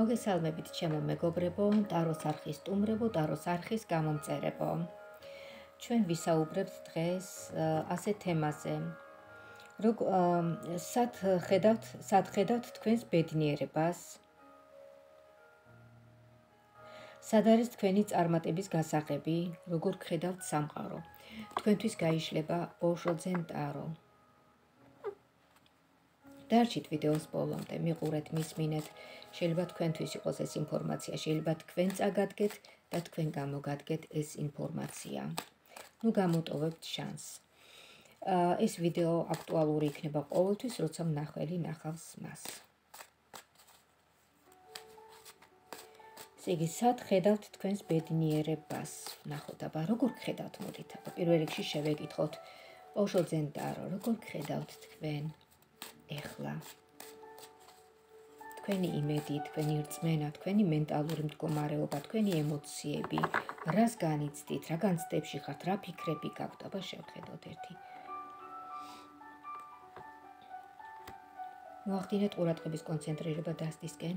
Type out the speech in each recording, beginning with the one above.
მოგესალმებით ჩემო მეგობრებო, ტაროს არხის სტუმრებო, ტაროს არხის გამომწერებო. ჩვენ ვისაუბრებთ დღეს ასეთ თემაზე. სად ხედავთ თქვენს ბედნიერებას? სად არის თქვენი წარმატების გასაღები? როგორ ხედავთ სამყარო? თქვენთვის გაიშლება ოშოძენ ტარო. დარჩით ვიდეოს ბოლომდე, მიყურეთ, მისმინეთ. შეიძლება თქვენთვის იყოს ეს ინფორმაცია, შეიძლება თქვენ წაგადგეთ და თქვენ გამოგადგეთ ეს ინფორმაცია. გამოტოვებთ შანსს. ეს ვიდეო აქტუალური იქნება ყოველთვის, როცა მნახველი ნახავს მას. იგი სად ხედავთ თქვენს ბედნიერებას? ნახოთ, აბა როგორ ხედავთ, მოდით, პირველ რიგში შევეკითხოთ ოშოძენ ტარო, როგორ ხედავთ თქვენ ეხლა? თქვენი იმედი, თქვენი რწმენა, თქვენი მენტალური მდგომარეობა, თქვენი ემოციები, რას განიცდით, რა განცდებში ხართ, რა ფიქრები გაქვთ, აბა შევხედოთ ერთი. მოახდინეთ ყურადღების კონცენტრირება დასდისკენ.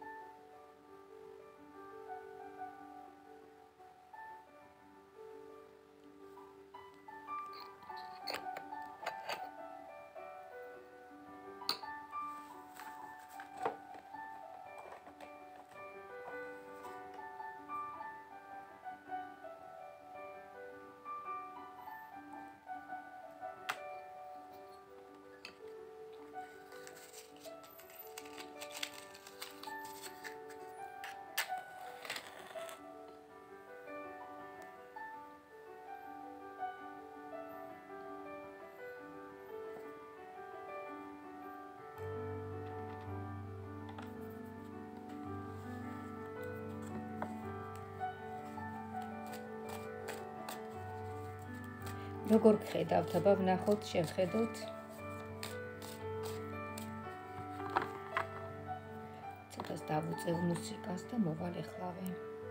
როგორ გხედავთ, აბა ვნახოთ, შევხედოთ. ცოტას დავუწევ მუსიკას და მოვალ ეხლავე.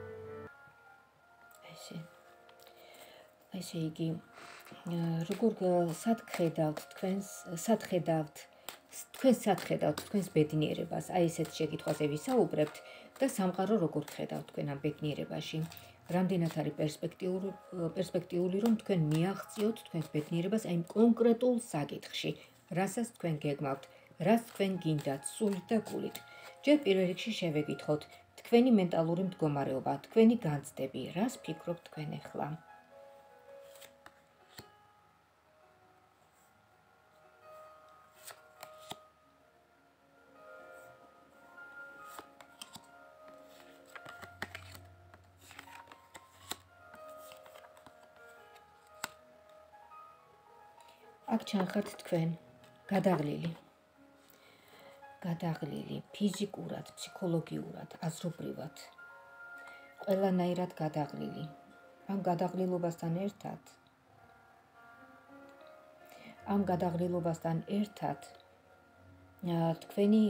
ესე იგი, სად ხედავთ თქვენს ბედნიერებას? აი ესეთ შეკითხვაზე ვისაუბრებთ და სამყარო როგორ გხედავთ თქვენ ამ ბედნიერებაში? რამდენად არის პერსპექტიული, რომ თქვენ მიაღწიოთ თქვენს ბედნიერებას აი კონკრეტულ საკითხში, რასაც თქვენ გეგმავთ, რაც თქვენ გინდათ სულით და გულით. ჯერ პირველ რიგში შევეკითხოთ თქვენი მენტალური მდგომარეობა, თქვენი განცდები, რას ფიქრობთ თქვენ ახლა? აქ ჩანხართ თქვენ გადაღლილი, ფიზიკურად, ფსიქოლოგიურად, აზრობრივად, ყველანაირად გადაღლილი. ამ გადაღლილობასთან ერთად თქვენი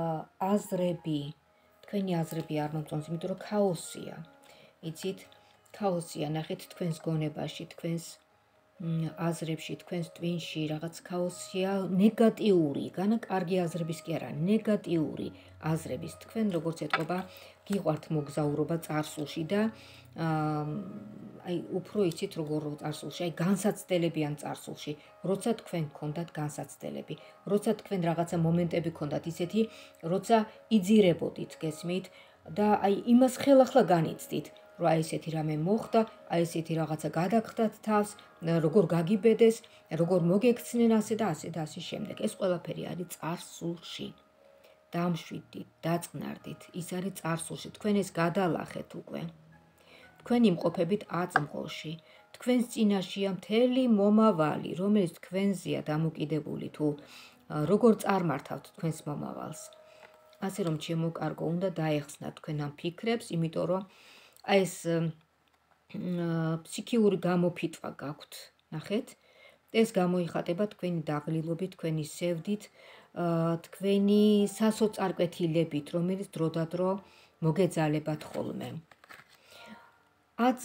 აზრები არ მომწონს, იმიტომ რომ ქაოსია. იცით, ქაოსია, ნახეთ თქვენს გონებაში, თქვენს აზრებში, თქვენს ტვინში რაღაც ქაოსია, ნეგატიური, განა კარგი აზრების კი არა, ნეგატიური აზრების. თქვენ როგორც ეთყობა, გიყვართ მოგზაურობა წარსულში და აი უფრო იცით როგორ წარსულში, აი განსაცდელებიან წარსულში, როცა თქვენ გქონდათ განსაცდელები, როცა თქვენ რაღაცა მომენტები გქონდათ ისეთი, როცა იძირებოდით, გესმით და აი იმას ხელახლა განიცდით. რომ აი ესეთი რამე მოხდა, აი ესეთი რაღაცა გადაგხდათ თავს, როგორ გაგიბედეს, როგორ მოგექცნენ ასე და ასე შემდეგ. ეს ყველაფერი არის წარსულში. დამშვიდით, დაწყნარდით, ის არის წარსულში. თქვენ ეს გადალახეთ უკვე. თქვენ იმყოფებით აწმყოში. თქვენს წინაშია მთელი მომავალი, რომელიც თქვენზეა დამოკიდებული თუ როგორ წარმართავთ თქვენს მომავალს. ასე რომ ჩემო კარგო, უნდა დაეხსნათ თქვენ ამ ფიქრებს, იმიტომ რომ აი ეს ფსიქიური გამოფიტვა გაქვთ, ნახეთ, ეს გამოიხატება თქვენი დაღლილობით, თქვენი სევდით, თქვენი სასოწარკვეთილებით, რომელიც დროდადრო მოგეძალებათ ხოლმე.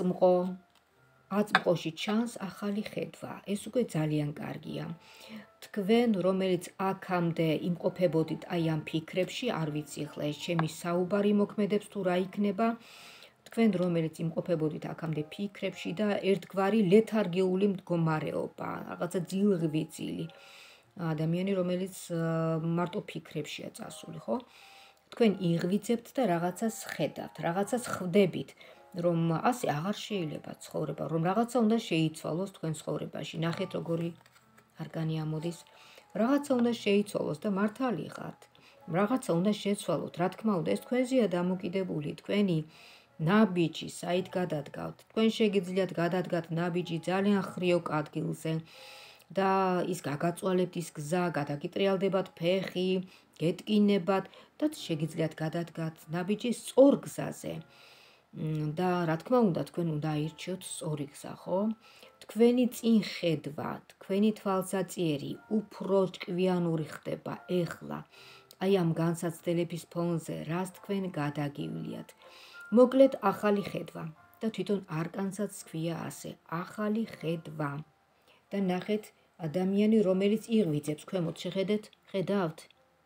აწმყოში ჩანს ახალი ხედვა, ეს უკვე ძალიან კარგია. თქვენ, რომელიც აქამდე იმყოფებოდით აი ამ ფიქრებში, არ ვიცი ახლა ეს ჩემი საუბარი მოქმედებს თუ რა იქნება, თქვენ, რომელიც იმყოფებოდით აქამდე ფიქრებში და ერთგვარი ლეთარგიული მდგომარეობა, რაღაცა ძილღვიწილი ადამიანი, რომელიც მარტო ფიქრებშია წასული, ხო? თქვენ იღვიძებთ და რაღაცას ხედავთ, რაღაცას ხვდებით, რომ ასე აღარ შეიძლება ცხოვრება, რომ რაღაცა უნდა შეიცვალოს თქვენ ცხოვრებაში. ნახეთ როგორი არგანი ამოდის. რაღაცა უნდა შეიცვალოს და მართალი ხართ. რაღაცა უნდა შეცვალოთ. რა თქმა უნდა, ეს თქვენზეა დამოკიდებული, თქვენი ნაბიჯი, საით გადადგავთ. თქვენ შეგიძლიათ გადადგათ ნაბიჯი ძალიან ხრიოკ ადგილზე და ის გაგაწვალებთ ის გზა, გადაგიტრიალდებათ ფეხი, გეტკინებათ და შეგიძლიათ გადადგათ ნაბიჯი სწორ გზაზე. და რა თქმა უნდა, თქვენ უნდა აირჩიოთ სწორი გზა, ხო? თქვენი წინ ხედვა, თქვენი თვალსაჩინო უფრო ჭკვიანური ხდება ეხლა. აი ამ განსაცდელების ფონზე, რას თქვენ გადაგივლიათ. მოკლედ ახალი ხედვა და თვითონ არკანსაც ქვია ასე, ახალი ხედვა. და ნახეთ ადამიანი, რომელიც იღვიძებს, ქვემოთ შეხედეთ, ხედავთ?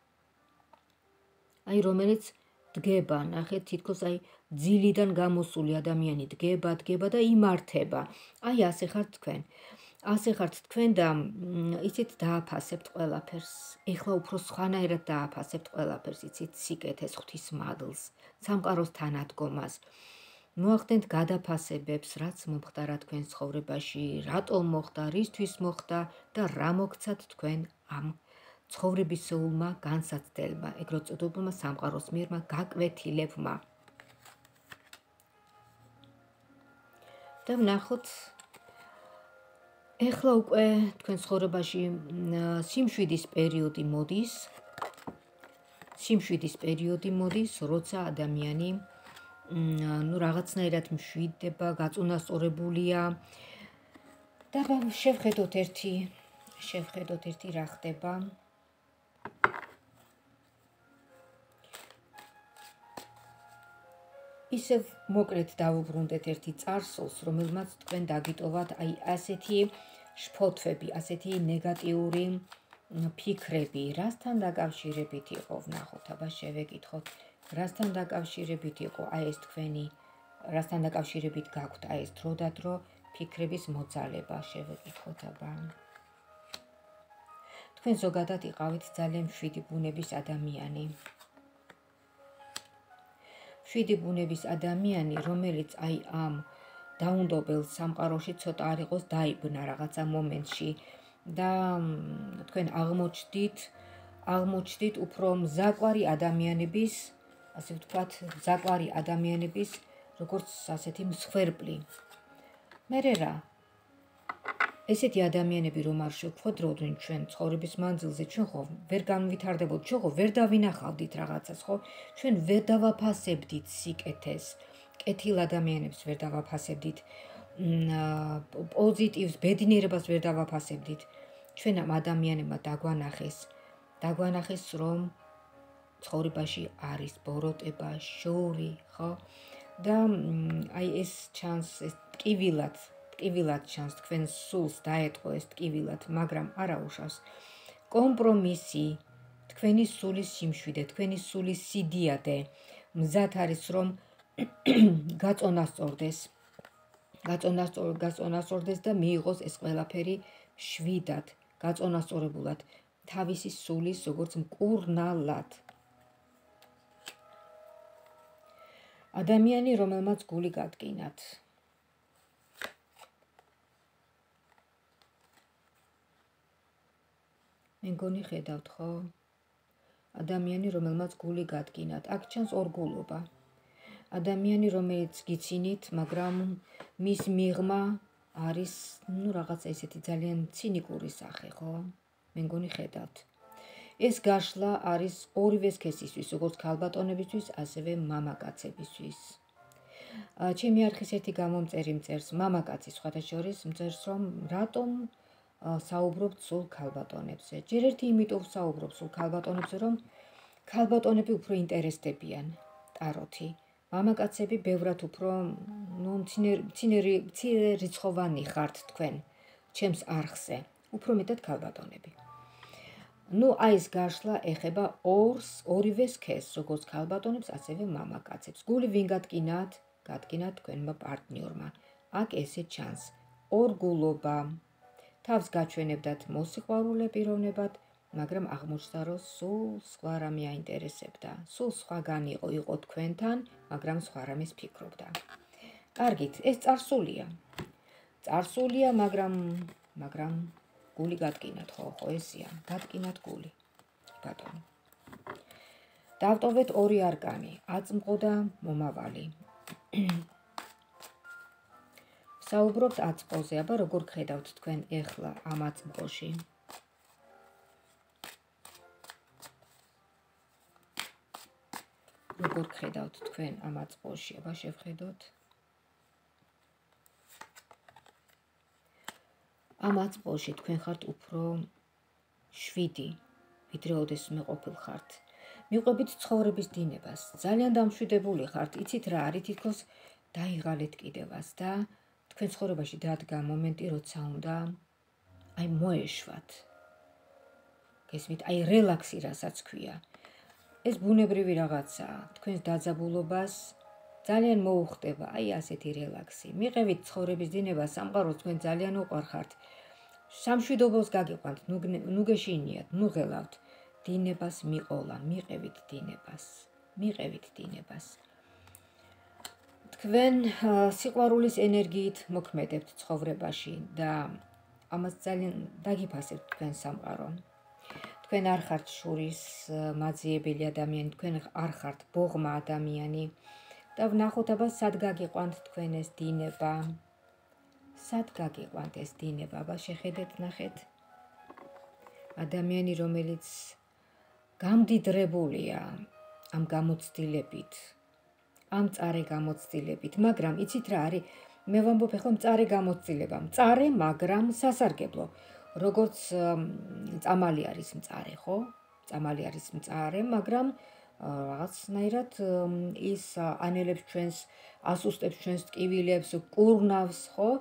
აი რომელიც დგება, ნახეთ თითქოს აი ძილიდან გამოსული ადამიანი დგება და იმართება. აი ასე ხართ თქვენ. ასე ხართ თქვენ და იცით დააფასებთ ყველაფერს. ეხლა უფრო სხვანაირად დააფასებთ ყველაფერს, იცით სიკეთეს, ღვთის მადლს, სამყაროს თანადგომას. მოახდენთ გადაფასებებს, რაც მომხდარა თქვენ ცხოვრებაში, რატომ მოხდა, რისთვის მოხდა და რა მოგცათ თქვენ ამ ცხოვრებისეულმა განსაცდელმა, ეგრეთ წოდებულმა სამყაროს მიერმა გაკვეთილებმა. და ვნახოთ, ეხლა უკვე თქვენ ცხოვრებაში სიმშვიდის პერიოდი მოდის, როცა ადამიანი რაღაცნაირად მშვიდდება, გაწონასწორებულია და შევხედოთ ერთი რა ხდება. ისევ მოკლედ დავუბრუნდეთ ერთი წარსულს, რომელმაც თქვენ დაგიტოვათ აი ასეთი შფოთვები, ასეთი ნეგატიური ფიქრები, რასთან დაკავშირებით იყო, ვნახოთ, აბა შევეკითხოთ, რასთან დაკავშირებით იყო აი ეს თქვენი, რასთან დაკავშირებით გაქვთ აი ეს დრო და დრო ფიქრების მოძალება, შევეკითხოთ, აბა. თქვენ ზოგადად იყავით ძალიან მშვიდი ბუნების ადამიანი. მშვიდი ბუნების ადამიანი, რომელიც აი ამ დაუნდობელ სამყაროში ცოტა არ იყოს დაიბნა რაღაცა მომენტში და თქვენ აღმოჩნდით უფრო მზაკვარი ადამიანების, ასე ვთქვათ, მზაკვარი ადამიანების როგორც ასეთი მსხვერპლი. მერე რა? ესეთი ადამიანები რომ არ შევხვედროდნენ ჩვენ ცხოვრების მანძილზე, ჩვენ ხო ვერ განვითარდებოდით, ჩვენ ხო ვერ დავინახავდით რაღაცას, ხო? ჩვენ ვერ დავაფასებდით სიკეთეს, კეთილ ადამიანებს ვერ დავაფასებდით, პოზიტივს, ბედნიერებას ვერ დავაფასებდით. ჩვენ ამ ადამიანებმა დაგვანახეს, რომ ცხოვრებაში არის ბოროტება, შორი, ხო? და აი ეს ჩანს, ეს ტკივილად ჩანს, თქვენ სულს დაეტყო ეს ტკივილად, მაგრამ არა უშავს. კომპრომისი, თქვენი სულის სიმშვიდე, თქვენი სულის სიდიადე, მზად არის რომ გაწონასწორდეს და მიიღოს ეს ყველაფერი შვიდად, გაწონასწორებულად, თავისი სულის როგორც მკურნალად. ადამიანი, რომელმაც გული გადგინათ. მე მგონი ხედავთ, ხო? ადამიანი, რომელმაც გული გადგინათ. აქ ჩანს ორგულობა. ადამიანი, რომელიც გიცინით, მაგრამ მის მიღმა არის, რაღაცა ისეთი ძალიან ცინიკური სახე, ხო? მე მგონი ხედავთ. ეს გაშლა არის ორივე სქესისთვის, როგორც ქალბატონებისთვის, ასევე მამაკაცებისთვის. ჩემი არხის ერთი გამომწერი მწერს, მამაკაცი სხვათა შორის მწერს, რომ რატომ საუბრობთ სულ ქალბატონებზე. ჯერ ერთი იმიტომ საუბრობ სულ ქალბატონებზე, რომ ქალბატონები უფრო ინტერესდებიან ტაროთი. მამაკაცები ბევრად უფრო მცირერიცხოვანი ხართ თქვენ ჩემს არხზე, უფრო მეტად ქალბატონები. ნუ აი ეს გაშლა ეხება ორივე სქესს, როგორც ქალბატონებს, ასევე მამაკაცებს. გული ვინ გატკინათ? გატკინათ თქვენმა პარტნიორმა. აქ ესე ჩანს ორგულობა. თავს გაჩვენებდათ მოსიყვარულე პიროვნებად, მაგრამ აღმოჩნდა, რომ სულ სხვა რამე აინტერესებდა. სულ სხვაგანი იყო თქვენთან, მაგრამ სხვა რამეს ფიქრობდა. კარგით, ეს წარსულია. წარსულია, მაგრამ გული გატკინათ, ხო ესია, გატკინათ გული. ბატონო. დავტოვეთ ორი არკანი, აწმყო და მომავალი. საუბრობთ აწმყოზე, აბა როგორ ხედავთ თქვენ ეხლა ამ აწმყოში? როგორ ხედავთ თქვენ ამ აწმყოში, აბა შევხედოთ. ამ აწმყოში თქვენ ხართ უფრო 7, ვიდრე ოდესმე ყოფილხართ. მიყვებით ცხოვრების დინებას, ძალიან დამშვიდებული ხართ, იცით რა არის, თითქოს დაიღალეთ კიდევაც და თქვენ ცხოვრებაში დადგა მომენტი, როცა უნდა აი მოეშვათ. გესმით, აი რელაქსი რასაც ქვია. ეს ბუნებრივი რაღაცაა, თქვენს დაძაბულობას ძალიან მოუხდება, აი ასეთი რელაქსი. მიყევით ცხოვრების დინებას, სამყაროს თქვენ ძალიან უყვარხართ. სამშვიდობოს გაგიყვანთ, ნუ გეშინიათ, ნუ ღელავთ. დინებას მიყოლა, მიყევით დინებას. თქვენ სიყვარულის ენერგიით მოქმედებთ ცხოვრებაში და ამას ძალიან დაგიფასებთ თქვენ სამყარო. თქვენ არ ხართ შურის მაძიებელი ადამიანი, თქვენ არ ხართ ბოღმა ადამიანი და ვნახოთ აბა სად გაგიყვანთ თქვენ ეს დინება. სად გაგიყვანთ ეს დინება, აბა შეხედეთ, ნახეთ. ადამიანი, რომელიც გამდიდრებულია ამ გამოცდილებით, ამ მწარე გამოცდილებით, მაგრამ იცით რა არის? მე ვამბობ ახლა მწარე გამოცდილება, მწარე, მაგრამ სასარგებლო. როგორც წამალი არის მწარე, ხო? წამალი არის მწარე, მაგრამ რაღაცნაირად ის ანელებს ჩვენს, ასუსტებს ჩვენს ტკივილებს, კურნავს, ხო?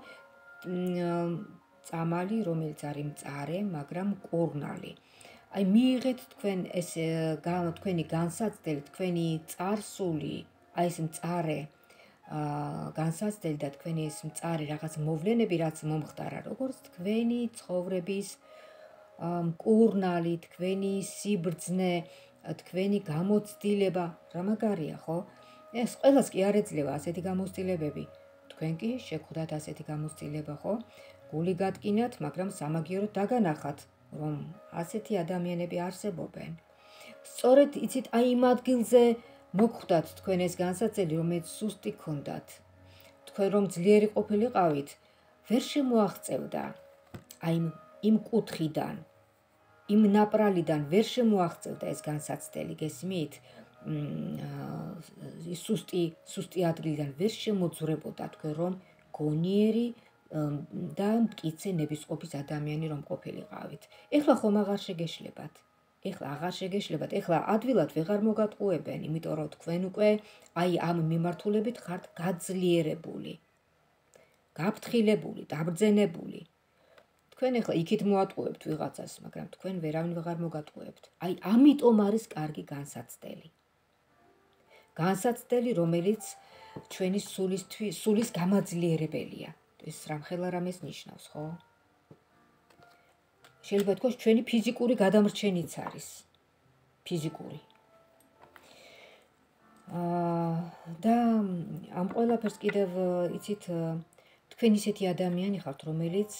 წამალი, რომელიც არის მწარე, მაგრამ კურნალი. აი მიიღეთ თქვენ ეს თქვენი განსაცდელი, თქვენი წარსული, აი ეს მწარე განსაცდელი და თქვენი ეს მწარე რაღაც მოვლენები, რაც მომხდარა, როგორც თქვენი ცხოვრების მკურნალი, თქვენი სიბრძნე, თქვენი გამოცდილება, რა მაგარია, ხო? ეს ყველას კი არ ეძლევა ასეთი გამოცდილებები. თქვენ კი შეგხვდათ ასეთი გამოცდილება, ხო? გული გატკინათ, მაგრამ სამაგიეროდ დაგანახათ, რომ ასეთი ადამიანები არსებობენ. სწორედ იცით, აი იმ ადგილზე მოგხვდათ თქვენ ეს განსაცდელი, რომელიც სუსტი გქონდათ. თქვენ რომ ძლიერი ყოფილიყავით, ვერ შემოაღწევდა. აი იმ კუთხიდან, იმ ნაპრალიდან ვერ შემოაღწევდა ეს განსაცდელი, გესმით? სუსტი ადგილიდან ვერ შემოძვრებოდა თქვენ რომ გონიერი და მტკიცე ნებისყოფის ადამიანი რომ ყოფილიყავით. ეხლა ხომ აღარ შეგეშლებათ. ეხლა ადვილად ვეღარ მოგატყუებენ, იმიტომ რომ თქვენ უკვე აი ამ მიმართულებით ხართ გაძლიერებული, გაფრთხილებული, დაბრძენებული. თქვენ ეხლა იქით მოატყუებთ ვიღაცას, მაგრამ თქვენ ვერავინ ვეღარ მოგატყუებთ. აი ამიტომ არის კარგი განსაცდელი. განსაცდელი, რომელიც ჩვენი სულის გამაძლიერებელია. ეს რამხელა რამეს ნიშნავს, ხო? შეიძლება თქვას ჩვენი ფიზიკური გადამრჩენიც არის. ფიზიკური. და ამ ყველაფერს კიდევ იცით, თქვენ ისეთი ადამიანი ხართ, რომელიც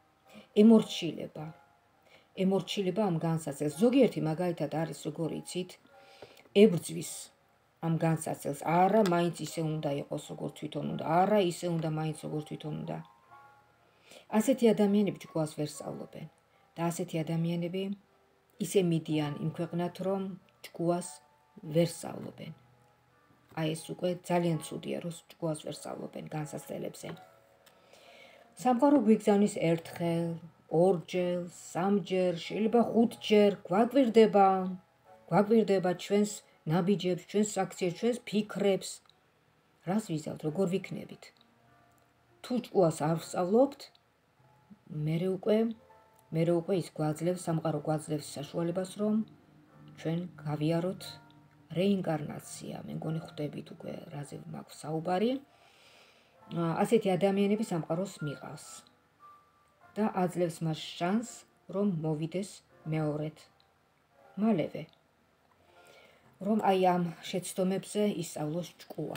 ემორჩილება ამ განსაცდელს. ზოგიერთი მაგალითად არის, როგორ იცით, ებრძვის ამ განსაცდელს. არა, მაინც ისე უნდა იყოს, როგორც თვითონ უნდა. არა, ისე უნდა, მაინც როგორც თვითონ უნდა. ასეთი ადამიანები ჭკუას ვერ სწავლობენ. და ასეთი ადამიანები ისე მიდიან იმ ქვეყნად, რომ ჭკუას ვერ სწავლობენ. აი ეს უკვე ძალიან ცუდია, რომ ჭკუას ვერ სწავლობენ განსაცდელებზე. სამყარო გვიგზავნის ერთხელ, ორჯერ, სამჯერ, შეიძლება 5ჯერ, გვაკვირდება ჩვენს ნაბიჯებს, ჩვენს აქციებს, ჩვენს ფიქრებს. რას ვიზავთ, როგორ ვიქნებით? თუ ჭკუას არ ვსწავლობთ, მერე უკვე მერე უკვე ის გვაძლევს, სამყარო გვაძლევს საშუალებას, რომ ჩვენ გავიაროთ რეინკარნაცია. მე მგონი ხვდებით უკვე რაზე მაქვს საუბარი. ასეთი ადამიანები სამყაროს მიყავს და აძლევს მას შანსს, რომ მოვიდეს მეორედ მალევე. რომ აი ამ შეცდომებზე ისწავლოს ჭკუა.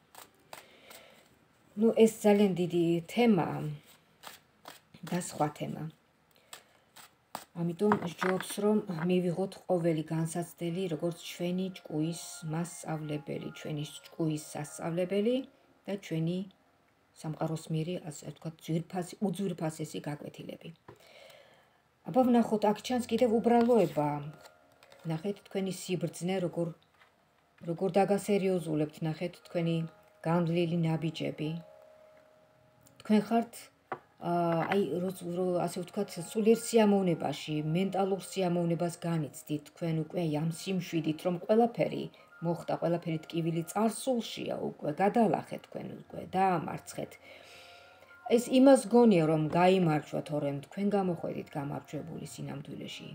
ეს ძალიან დიდი თემაა და სხვა თემა. ამიტომ სჯობს, რომ მივიღოთ ყოველი განსაცდელი, როგორც ჩვენი ჭკუის მასწავლებელი, ჩვენი ჭკუის სასწავლებელი და ჩვენი სამყაროს მიერი, ასე ვთქვათ, უძვირფასესი გაკვეთილები. აბა ვნახოთ, აქ ჩანს კიდევ უბრალოება. ნახეთ თქვენი სიბრძნე, როგორ დაგასერიოზულებთ, ნახეთ თქვენი განვლილი ნაბიჯები. თქვენ ხართ ასე ვთქვათ, სულიერ სიამოვნებაში, მენტალურ სიამოვნებას განიცდით, თქვენ უკვე ამ სიმშვიდით, რომ ყველაფერი მოხდა, ყველაფერი ტკივილი წარსულშია უკვე, გადალახეთ თქვენ უკვე, დაამარცხეთ. ეს იმას გონია, რომ გაიმარჯვოთ, თორემ თქვენ გამოხვედით გამარჯვებული სინამდვილეში.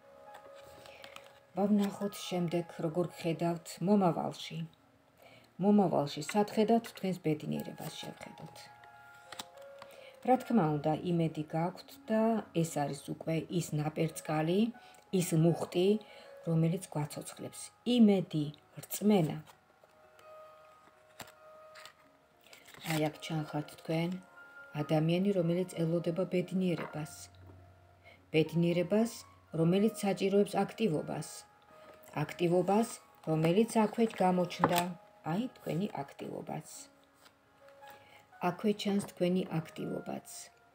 ვნახოთ შემდეგ, როგორ გხედავთ მომავალში. მომავალში სად ხედავთ თქვენს ბედნიერებას შევხედოთ. რა თქმა უნდა, იმედი გაქვთ და ეს არის უკვე ის ნაპერწკალი, ის მუხტი, რომელიც გვაცოცხლებს. იმედი, რწმენა. აი აქ ჩანხართ თქვენ ადამიანი, რომელიც ელოდება ბედნიერებას. ბედნიერებას, რომელიც საჭიროებს აქტივობას. აქტივობას, რომელიც აქვე გამოჩნდა, აი თქვენი აქტივობაც. აქვე ჩანს თქვენი აქტივობაც.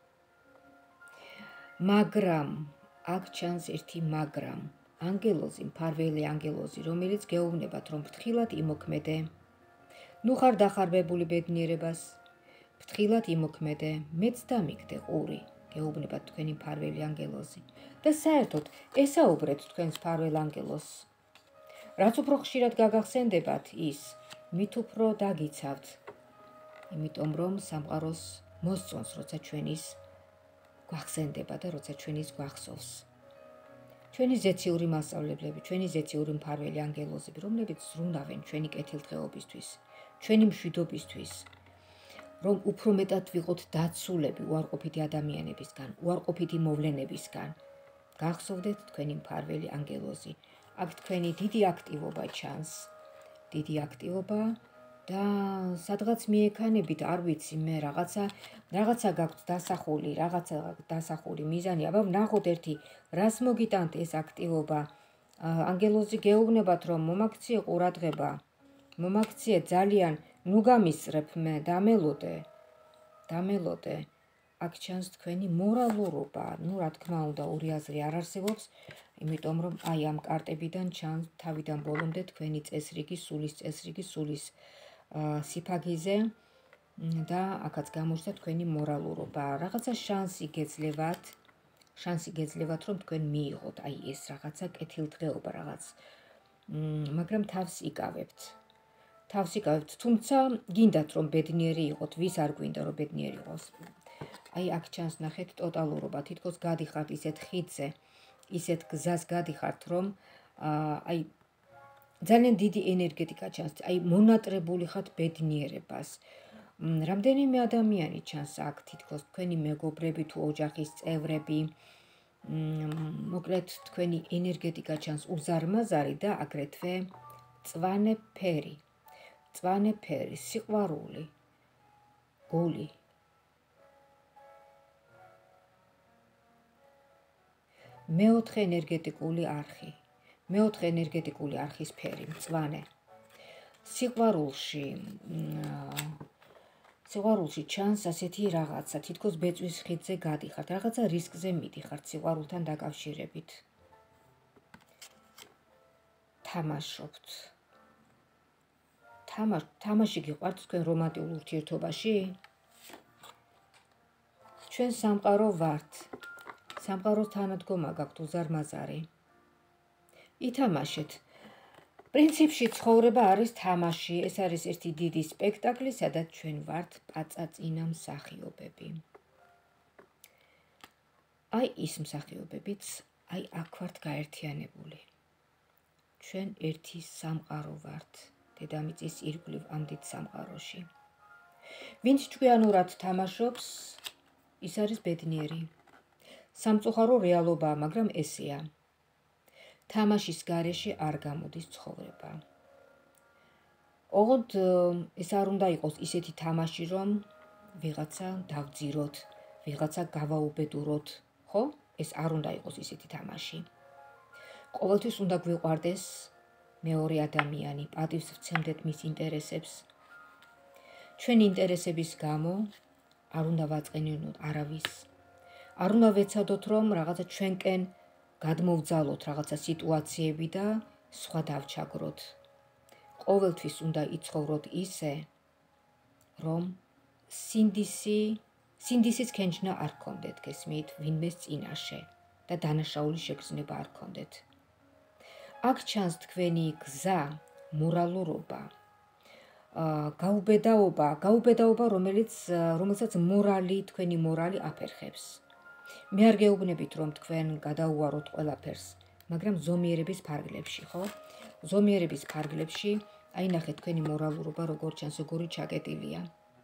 მაგრამ აქ ჩანს ერთი მაგრამ. ანგელოზი, მფარველი ანგელოზი, რომელიც გეუბნებათ, რომ ფრთხილად იმოქმედე. ნუ ხარ დახარბებული ბედნიერებას. ფრთხილად იმოქმედე, მეც დამიგდე ყური, გეუბნებათ თქვენი მფარველი ანგელოზი. და საერთოდ ესაუბრეთ თქვენს მფარველ ანგელოზს. რაც უფრო ხშირად გაგახსენდებათ ის, მით უფრო დაგიცავთ. იმიტომ რომ სამყაროს მოსწონს, როცა ჩვენის გვახსენდება და როცა ჩვენის გვახსოვს. ჩვენი ზეციური მასწავლებლები, ჩვენი ზეციური მფარველი ანგელოზები, რომლებიც ზრუნავენ ჩვენი კეთილდღეობისთვის, ჩვენი მშვიდობისთვის, რომ უფრო მეტად ვიყოთ დაცულები უარყოფითი ადამიანებისგან, უარყოფითი მოვლენებისგან. გახსოვდეთ თქვენი მფარველი ანგელოზი. აქ თქვენი დიდი აქტივობა ჩანს. დიდი აქტივობა და სადღაც მიექანებით, არ ვიცი, მე რაღაცა გაქვთ დასახული, რაღაცა დასახული მიზანი. აბა ვნახოთ ერთი, რას მოგიტანთ ეს აქტივობა. ანგელოზი გეუბნებათ, რომ მომაქციე ყურადღება, მომაქციე ძალიან, ნუ გამისწრებ მე, დამელოდე. აქ ჩანს თქვენი მორალურობა. ნუ რა თქმა უნდა, ორი აზრი არ არსებობს, იმიტომ რომ აი ამ კარტებიდან ჩანს თავიდან ბოლომდე თქვენი წესრიგი, სულის სიფაგიზე და აქაც გამოჩნდა თქვენი მორალურობა. რაღაცა შანსი გეძლევათ, რომ თქვენ მიიღოთ აი ეს რაღაცა კეთილდღეობა რაღაც. მაგრამ თავს იკავებთ. თუმცა გინდათ რომ ბედნიერი იყოთ, ვის არ გვინდა რომ ბედნიერი იყოს. აი აქ ჩანს ნახეთ ტოტალურობა, თითქოს გადიხართ ისეთ ხიდზე, ისეთ გზას გადიხართ, რომ აი ძალიან დიდი ენერგეტიკა ჩანს, აი მონატრებული ხართ ბედნიერებას. რამდენიმე ადამიანი ჩანს აქ, თითქოს თქვენი მეგობრები თუ ოჯახის წევრები. მოკლედ თქვენი ენერგეტიკა ჩანს უზარმაზარი და აგრეთვე მწვანე ფერი, სიყვარული, გული. მეოთხე ენერგეტიკული არხის ფერი, მწვანე. სიყვარულში ჩანს ასეთი რაღაცა, თითქოს ბეწვის ხიდზე გადიხართ, რაღაცა რისკზე მიდიხართ სიყვარულთან დაკავშირებით. თამაშობთ. თამაში გიყვართ თქვენ რომანტიკულ ურთიერთობაში? ჩვენ სამყარო ვართ. სამყაროს თანადგომა გაქვთ უზარმაზარი. ითამაშეთ. პრინციპში ცხოვრება არის თამაში, ეს არის ერთი დიდი სპექტაკლი, სადაც ჩვენ ვართ პაწაწინა მსახიობები. აი ის მსახიობებიც აი აქ ვართ გაერთიანებული. ჩვენ ერთი სამყარო ვართ, დედამიწის ირგვლივ ამ დიდ სამყაროში. ვინც ჭკვიანურად თამაშობს, ის არის ბედნიერი. სამწუხარო რეალობაა, მაგრამ ესეა. თამაშის გარეშე არ გამოდის ცხოვრება. ოღონდ ეს არ უნდა იყოს ისეთი თამაში, რომ ვიღაცა დავძიროთ, ვიღაცა გავაუბედუროთ, ხო? ეს არ უნდა იყოს ისეთი თამაში. ყოველთვის უნდა გვიყვარდეს მეორე ადამიანი, პატივს ვცემდეთ მის ინტერესებს. ჩვენ ინტერესების გამო არ უნდა ვაწყენინოთ არავის. არ უნდა ვეცადოთ, რომ რაღაცა ჩვენკენ გადმოვძალოთ რაღაცა სიტუაციები და სხვა დავჩაგროთ. ყოველთვის უნდა იცხოვროთ ისე, რომ სინდისის ქენჯნა არ გქონდეთ, გესმით, ვინმეს წინაშე და დანაშაულის შეგრძნება არ გქონდეთ. აქ ჩანს თქვენი გზა, მორალურობა, გაუბედაობა, რომელსაც თქვენი მორალი აფერხებს. მე არ გეუბნებით, რომ თქვენ გადაუაროთ ყველაფერს, მაგრამ ზომიერების ფარგლებში, ხო? ზომიერების ფარგლებში, აი ნახეთ თქვენი მორალურობა როგორ ჩანს, როგორი ჩაკეტილია.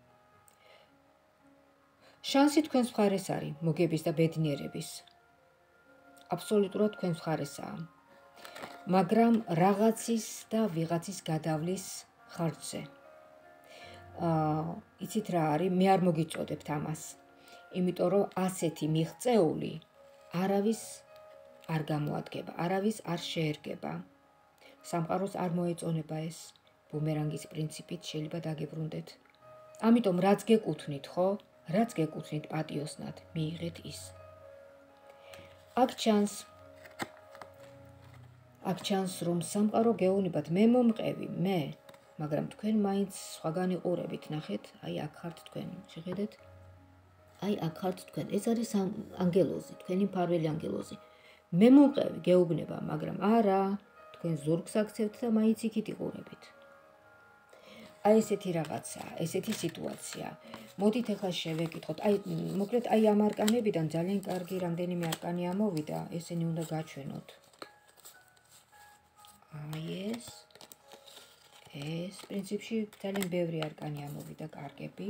შანსი თქვენს მხარეს არის, მოგების და ბედნიერების. აბსოლუტურად თქვენს მხარესაა. მაგრამ რაღაცის და ვიღაცის გადავლის ხარჯზე. იცით რა არის, მე არ მოგიწოდებთ ამას. იმიტომ რომ ასეთი მიღწეული არავის არ გამოადგება, არავის არ შეერგება. სამყაროს არ მოეწონება ეს. ბუმერანგის პრინციპით შეიძლება დაგებრუნდეთ. ამიტომ რაც გეკუთვნით, ხო? რაც გეკუთვნით პატიოსნად, მიიღეთ ის. აქ ჩანს, რომ სამყარო გეუნებათ, მე მომყევი, მე, მაგრამ თქვენ მაინც სხვაგან იყურებით, ნახეთ, აი აქ ხართ თქვენ, შეხედეთ? აი აქ ხართ თქვენ, ეს არის ანგელოზი, თქვენი მფარველი ანგელოზი. მე მომყევი, გეუბნება, მაგრამ არა, თქვენ ზურგს აქცევთ და მაინც იქით იყურებით. აი ესეთი რაღაცაა, ესეთი სიტუაცია. მოდით ახლა შევეკითხოთ, მოკლედ აი ამ არკანებიდან ძალიან კარგი რამდენიმე არკანი ამოვიდა, ესენი უნდა გაჩვენოთ. აი ეს პრინციპში ძალიან ბევრი არკანი ამოვიდა კარგები.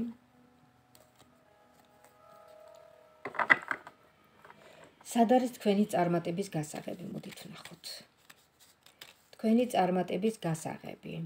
სად არის თქვენი წარმატების გასაღები, მოდით ვნახოთ. თქვენი წარმატების გასაღები.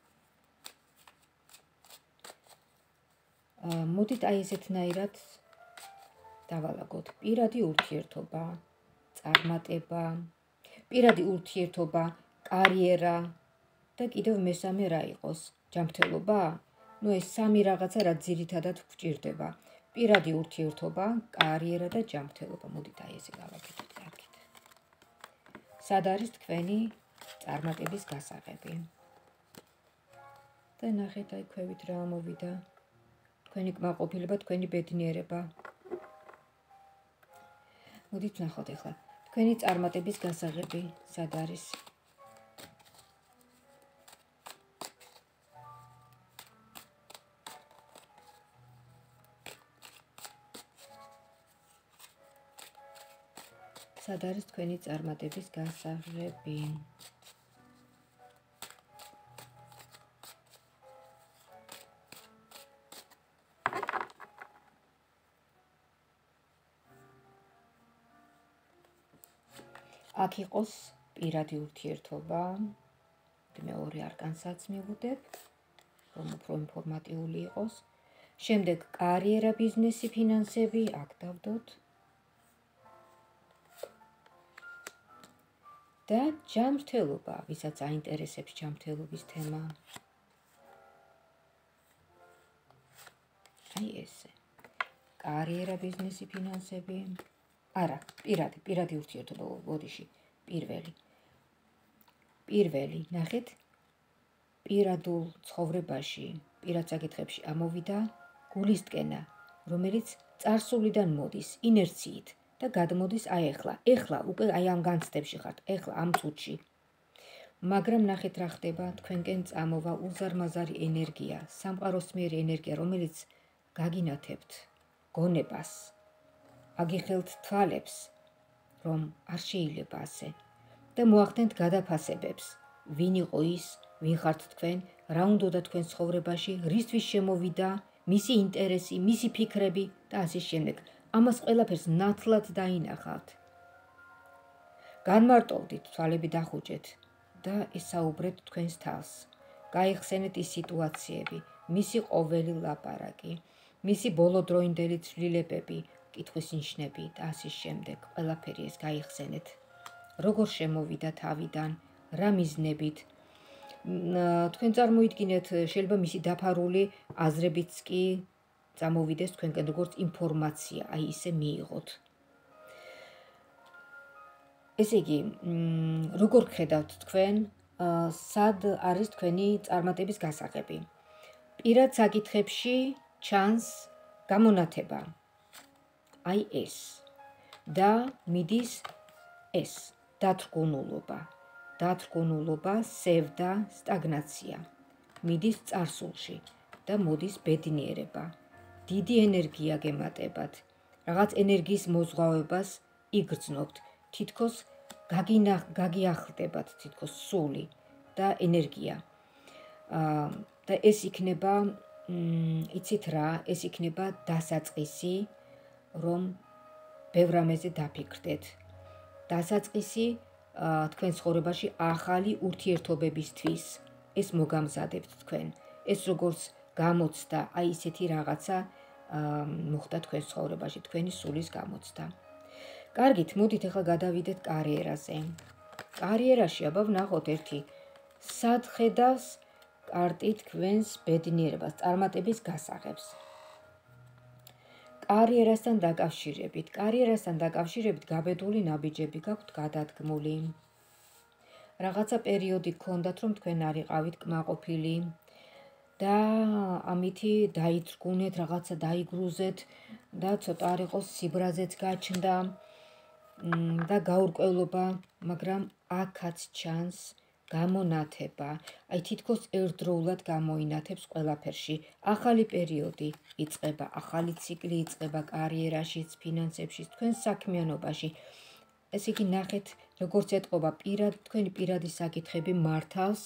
მოდით აი ესეთნაირად დავალაგოთ. პირადი ურთიერთობა, წარმატება, პირადი ურთიერთობა, კარიერა და კიდევ მესამე რა იყოს? ჯანმრთელობა? ეს სამი რაღაცა რაც ძირითადად გვჭირდება. პირადი ურთიერთობა, კარიერა და ჯანმრთელობა. მოდით აი ესე გავაკეთოთ კარგით. სად არის თქვენი წარმატების გასაღები? და ნახეთ აი ქვევით რა ამოვიდა. თქვენი კმაყოფილება, თქვენი ბედნიერება. მოდით ვნახოთ ახლა. თქვენი წარმატების გასაღები სად არის? სად არის თქვენი წარმატების გასაღები? აქ იყოს პირადი ურთიერთობა, მეორე არკანსაც მივუდებ, რომ უფრო ინფორმატიული იყოს. შემდეგ კარიერა, ბიზნესი, ფინანსები, აქ დავდოთ. და ჯანმრთელობა, ვისაც აინტერესებს ჯანმრთელობის თემა. აი ესე. კარიერა, ბიზნესი, ფინანსები. არა, პირადი ურთიერთობა, ბოდიში, პირველი, ნახეთ, პირადულ ცხოვრებაში, პირად საკითხებში ამოვიდა გულისტკენა, რომელიც წარსულიდან მოდის, ინერციით და გადმოდის აი ეხლა, უკვე აი ამ განცდებში ხართ, ეხლა ამ წუთში. მაგრამ ნახეთ რა ხდება, თქვენკენ წამოვა უზარმაზარი ენერგია, სამყაროსმიერი ენერგია, რომელიც გაგინათებთ გონებას. აგიხელთ თვალებს, რომ არ შეიძლება ასე და მოახდენთ გადაფასებებს, ვინ იყო ის, ვინ ხართ თქვენ, რა უნდოდა თქვენ ცხოვრებაში, რისთვის შემოვიდა, მისი ინტერესი, მისი ფიქრები და ასე შემდეგ. ამას ყველაფერს ნათლად დაინახავთ. განმარტოვდით, თვალები დახუჭეთ და ესაუბრეთ თქვენს თავს. გაიხსენეთ ის სიტუაციები, მისი ყოველი ლაპარაკი, მისი ბოლოდროინდელი ცვლილებები, კითხვის ნიშნები და ასე შემდეგ. ყველაფერი ეს გაიხსენეთ. როგორ შემოვიდა თავიდან, რა მიზნებით. თქვენ წარმოიდგინეთ, შეიძლება მისი დაფარული აზრებიც კი წამოვიდეს თქვენკენ როგორც ინფორმაცია, აი ისე მიიღოთ. ესე იგი, როგორ ხედავთ თქვენ, სად არის თქვენი წარმატების გასაღები? პირად საკითხებში ჩანს გამონათება. აი ეს და მიდის ეს დათრგუნულობა, სევდა, სტაგნაცია. მიდის წარსულში და მოდის ბედნიერება. დიდი ენერგია გემატებათ. რაღაც ენერგიის მოზღვავებას იგრძნობთ. თითქოს გაგიახლდებათ თითქოს სული და ენერგია. და ეს იქნება, იცით რა, ეს იქნება დასაწყისი, რომ ბევრ რამეზე დაფიქრდეთ. დასაწყისი თქვენ ცხოვრებაში ახალი ურთიერთობებისთვის. ეს მოგამზადებთ თქვენ. ეს როგორც გამოცდა, აი ისეთი რაღაცა მოხდა თქვენ ცხოვრებაში, თქვენი სულის გამოცდა. კარგით, მოდით ახლა გადავიდეთ კარიერაზე. კარიერაში აბა ვნახოთ ერთი სად ხედავს კარტი თქვენს ბედნიერებას, წარმატების გასაღებს. კარიერასთან დაკავშირებით გაბედული ნაბიჯები გაქვთ გადადგმული. რაღაცა პერიოდი გქონდათ, რომ თქვენ არ იყავით კმაყოფილი და ამითი დაიძრგუნეთ, რაღაცა დაიგრუზეთ და ცოტა არ იყოს სიბრაზეც გაჩნდა და გაურკვევლობა, მაგრამ აქაც ჩანს გამონათება. აი თითქოს ერთდროულად გამოინათებს ყველაფერში. ახალი პერიოდი იწყება, ახალი ციკლი იწყება კარიერაშიც, ფინანსებშიც, თქვენს საქმიანობაში. ესე იგი ნახეთ, როგორც ეტყობა თქვენი პირადი საკითხები მართავს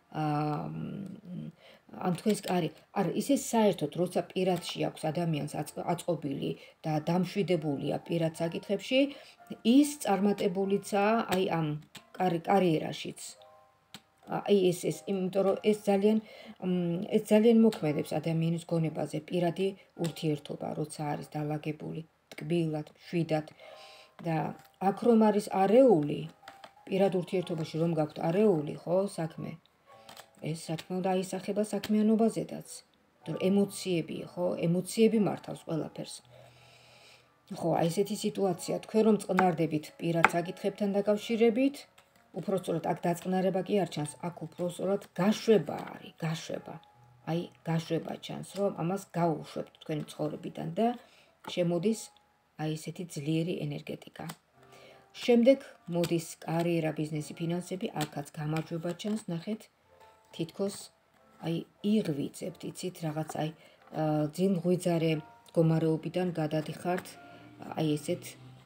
ამ თქვენს არ ისე საერთოდ, როცა პირადში აქვს ადამიანს აწყობილი და დამშვიდებულია პირად საკითხებში, ის წარმატებულიცაა აი ამ კარიერაშიც. აი ეს, იმიტომ რომ ეს ძალიან მოქმედებს ადამიანის გონებაზე, პირადი ურთიერთობა, როცა არის დალაგებული, ტკბილად, მშვიდად და აქ რომ არის არეული, პირად ურთიერთობაში რომ გაქვთ არეული, ხო, საქმე, ეს საქმე უნდა აისახება საქმიანობაზედაც, იმიტომ რომ ემოციები, ხო, ემოციები მართავს ყველაფერს. ხო, აი ესეთი სიტუაცია, თქვენ რომ წყნარდებით პირად საკითხებთან დაკავშირებით, უფრო სწორად აქ დაწყნარება კი არ ჩანს, აქ უფრო სწორად გაშვება არის, გაშვება. აი, გაშვება ჩანს, რომ ამას გაუშვებთ თქვენი ცხოვრებიდან და შემოდის აი ესეთი ძლიერი ენერგეტიკა. შემდეგ მოდის კარიერა, ბიზნესი, ფინანსები, აქაც გამარჯვება ჩანს, ნახეთ, თითქოს აი იღვიძებთ, იცით, რაღაც აი ძილმღვიძარე მდგომარეობიდან გადადიხართ აი ესეთ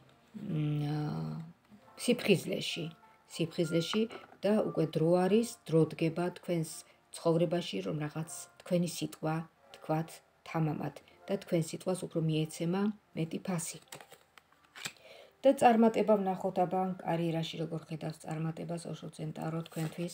სიფხიზლეში და უკვე დრო არის, დრო დგება თქვენს ცხოვრებაში, რომ რაღაც თქვენი სიტყვა თქვათ თამამად და თქვენ სიტყვას უფრო მიეცემა მეტი ფასი. და წარმატება ვნახოთ აბა კარიერაში როგორ ხედავს წარმატებას ოშოცენ ტარო თქვენთვის.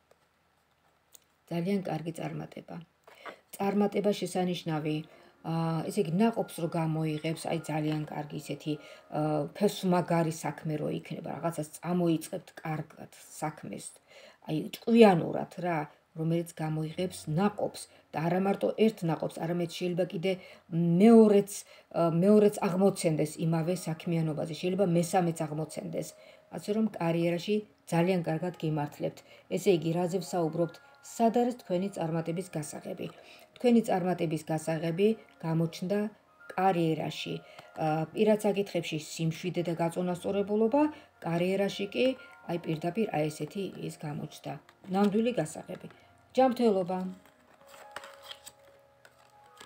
ძალიან კარგი წარმატება. წარმატება შესანიშნავი, ესე იგი ნაყოფს რო გამოიღებს, აი ძალიან კარგი ისეთი ფესვმაგარი საქმე რო იქნება, რაღაცას წამოიწყებთ კარგად საქმეს, აი ჭკვიანურად რა, რომელიც გამოიღებს ნაყოფს და არა მარტო ერთ ნაყოფს, არამედ შეიძლება კიდე მეორეც აღმოცენდეს იმავე საქმიანობაზე, შეიძლება მესამეც აღმოცენდეს, ასე რომ კარიერაში ძალიან კარგად გიმართლებთ. ესე იგი, რაზე ვსაუბრობთ? სად არის თქვენი წარმატების გასაღები? თქვენი წარმატების გასაღები გამოჩნდა კარიერაში, პირად საკითხებში სიმშვიდე და გაწონასწორებულობა, კარიერაში კი აი პირდაპირ აი ესეთი ის გამოჩნდა. ნამდვილი გასაღები. ჯანმრთელობა.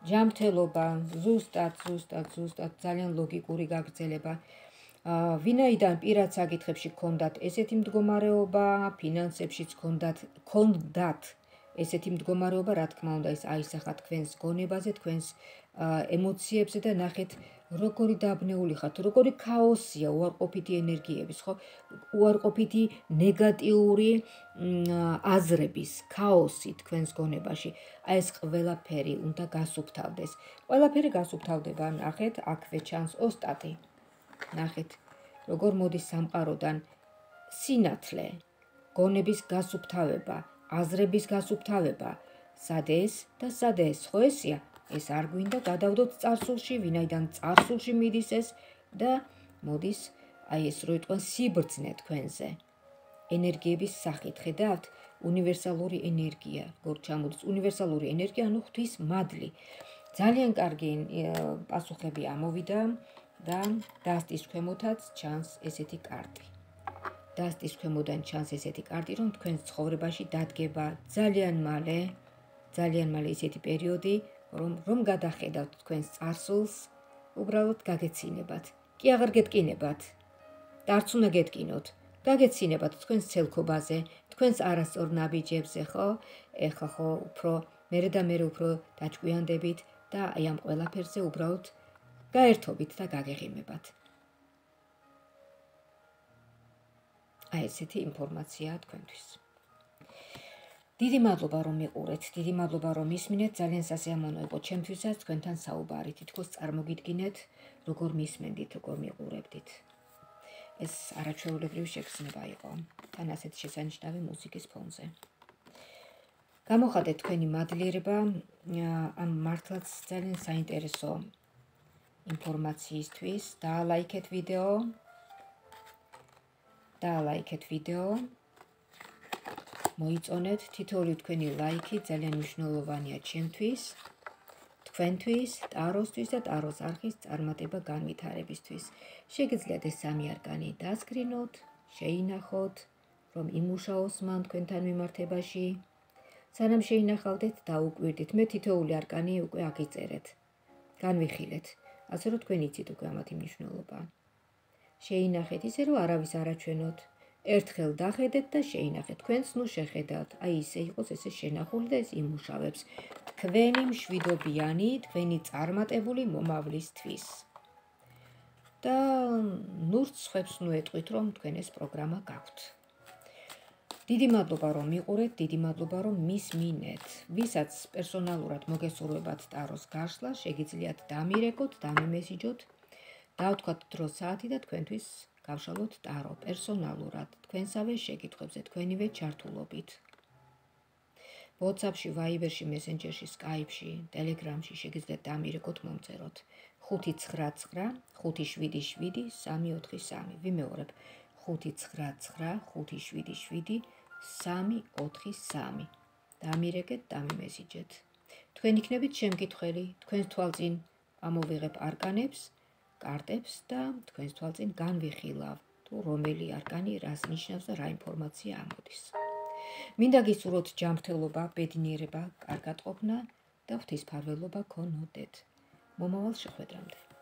ჯანმრთელობა, ზუსტად ძალიან ლოგიკური გაგრძელება. ვინაიდან პირად საკითხებში ჰქონდათ ესეთი მდგომარეობა, ფინანსებშიც ჰქონდათ ესეთი მდგომარეობა, რა თქმა უნდა, ეს აისახა თქვენს გონებაზე, თქვენს ემოციებზე და ნახეთ, როგორი დაბნეული ხართ, როგორი ქაოსია, უარყოფითი ენერგიების, ხო? უარყოფითი ნეგატიური აზრების ქაოსი თქვენს გონებაში. აი ეს ყველაფერი უნდა გასუფთავდეს. ყველაფერი გასუფთავდება, ნახეთ, აქვე ჩანს ოსტატი. ნახეთ, როგორ მოდის სამყაროდან სინათლე, გონების გასუფთავება, აზრების გასუფთავება. სად ეს და სად ეს, ხო ესია? ეს არ გვინდა გადავდოთ წარსულში, ვინაიდან წარსულში მიდის ეს და მოდის აი ეს რო იტყვენ სიბრძნე თქვენზე. ენერგიების სახით ხედავთ, უნივერსალური ენერგია, როგორ ჩამოდის უნივერსალური ენერგია, ანუ ღვთის მადლი. ძალიან კარგი პასუხები ამოვიდა და დასტის ქვემოთაც ჩანს ესეთი კარტი. დასტის ქვემოდან ჩანს ესეთი კარტი, რომ თქვენს ცხოვრებაში დადგება ძალიან მალე ესეთი პერიოდი, რომ გადახედავთ თქვენს წარსულს, უბრალოდ გაგეცინებათ. კი აღარ გეტკინებათ. და არც უნდა გეტკინოთ. გაგეცინებათ თქვენს ცელქობაზე, თქვენს არასწორ ნაბიჯებზე, ხო? ეხლა ხო უფრო მერე უფრო დაჭკვიანდებით და აი ამ ყველაფერზე უბრალოდ გაერთობით და გაგეღიმებათ. აი ესეთი ინფორმაციაა თქვენთვის. დიდი მადლობა რომ მიყურეთ, დიდი მადლობა რომ ისმინეთ, ძალიან სასიამოვნო იყო ჩემთვისაც თქვენთან საუბარი, თითქოს წარმოგიდგინეთ, როგორ მისმენდით, როგორ მიყურებდით. ეს არაჩვეულებრივი შეგრძნება იყო, თან ასეთ შესანიშნავი მუსიკის ფონზე. გამოხატეთ თქვენი მადლიერება ამ მართლაც ძალიან საინტერესო ინფორმაციისთვის. დაალაიქეთ ვიდეო. მოიწონეთ, თითოეული თქვენი ლაიქი ძალიან მნიშვნელოვანია ჩემთვის, თქვენთვის, ტაროსთვის და ტაროს არხის წარმატება განვითარებისთვის. შეგიძლიათ ეს სამი არკანი დასკრინოთ, შეინახოთ, რომ იმუშაოს მან თქვენთან მიმართებაში. სანამ შეინახავდეთ, დაუკვირდით, მე თითოეული არკანი უკვე აგიწერეთ. განვიხილეთ, ასე რომ თქვენ იცით უკვე ამათი მნიშვნელობა. შეინახეთ ისე, რომ არავის არ აჩვენოთ. ერთხელ დახედეთ და შეინახეთ. თქვენც ნუ შეხედავთ, აი ისე იყოს ესე შენახული და ეს იმუშავებს თქვენი მშვიდობიანი, თქვენი წარმატებული მომავლისთვის. და ნურც ხვებს ნუ ეტყვით, რომ თქვენ ეს პროგრამა გაქვთ. დიდი მადლობა რომ მიყურეთ, დიდი მადლობა რომ მისმინეთ. ვისაც პერსონალურად მოგესურვებათ ტაროს გაშლა, შეგიძლიათ დამირეკოთ, დამემესიჯოთ, დავთქვათ დრო საათი და თქვენთვის გავშალოთ ტარო პერსონალურად, თქვენსავე შეკითხვებზე, თქვენივე ჩართულობით. WhatsApp-ში, Viber-ში, Messenger-ში, Skype-ში, Telegram-ში შეგიძლიათ დამირეკოთ, მომწეროთ 599 577 343. ვიმეორებ 599 577 343. დამირეკეთ, დამემესიჯეთ. თქვენ იქნებით შემკითხველი, თქვენს თვალწინ ამოვიღებ არკანებს, კარტებს და თქვენს თვალწინ განვიხილავ, თუ რომელი არკანი რას ნიშნავს და რა ინფორმაცია ამოდის. მინდა გისურვოთ ჯანმრთელობა, ბედნიერება, კარგად ყოფნა და ღვთისმფარველობა გქონოდეთ. მომავალ შეხვედრამდე.